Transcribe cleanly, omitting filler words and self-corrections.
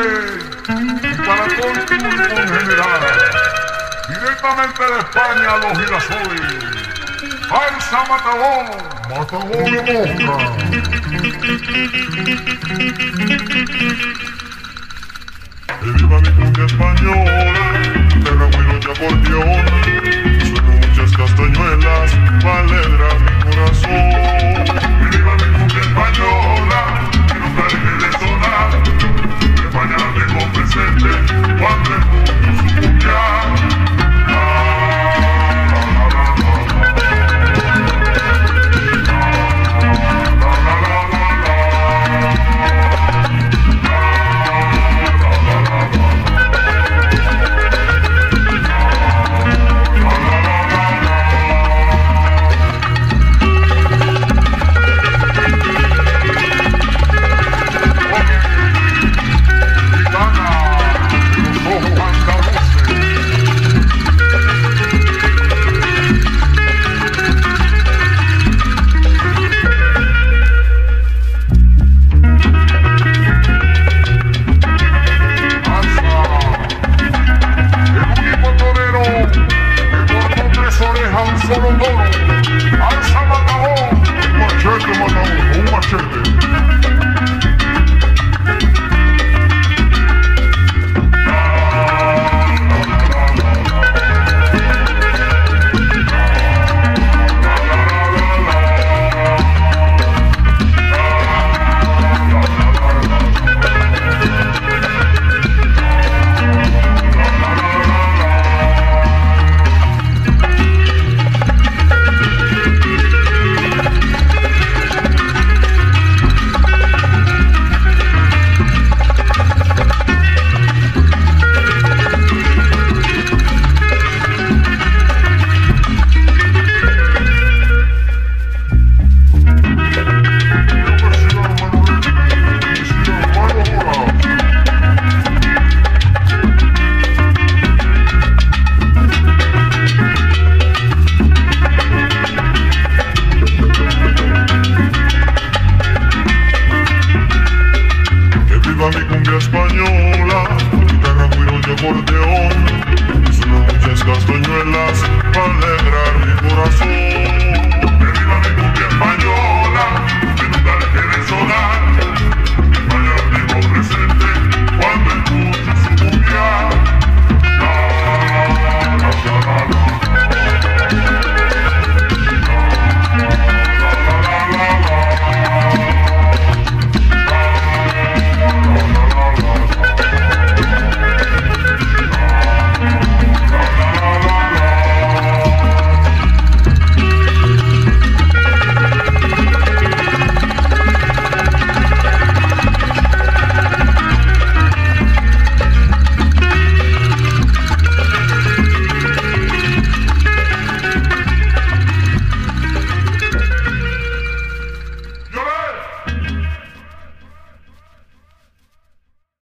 y para todo el público en general, directamente de España, los girasoles, Alza Matagón, Matagón de Mosca. Que viva mi cumbia española, terra, güiro y acordeón, suenan muchas castañuelas, alegrar mi corazón. Que viva mi cumbia española, que nunca deje de sonar, España la tengo presente, cuando escucho su cumbia. Solo